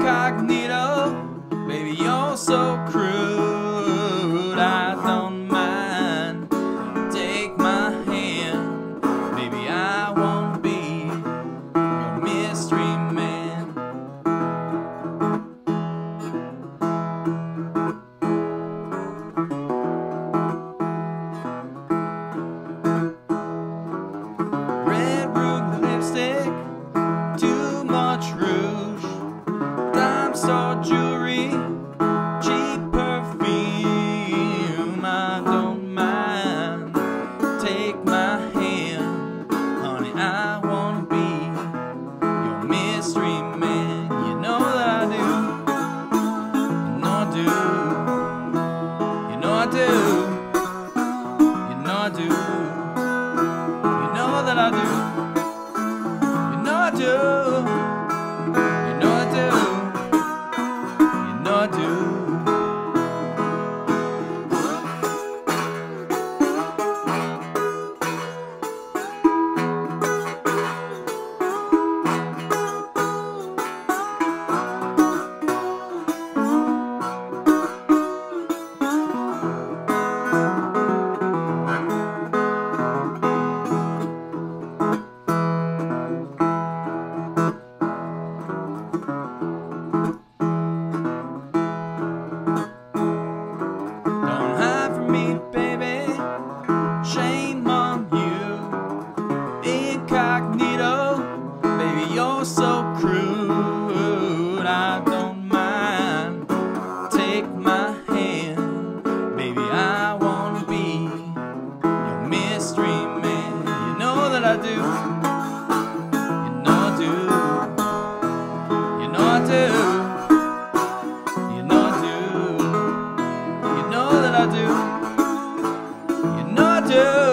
incognito. Baby, you're so crude. I don't mind. Take my hand. Baby, I wanna be your mystery man. Red ruby lipstick, too much rouge, dime store jewelry, cheap perfume. I don't mind. Take my hand, honey, I wanna be your mystery man. You know that I do. You know I do. You know I do. You know I do. You know that I do. You know I do. You know I do. You know I do. Don't hide from me, baby. Shame on you. Incognito, baby, you're so crude. I don't mind. Take my hand, baby, I wanna be your mystery man. You know that I do. You know I do. You know I do. You know I do. You know that I do. You know I do.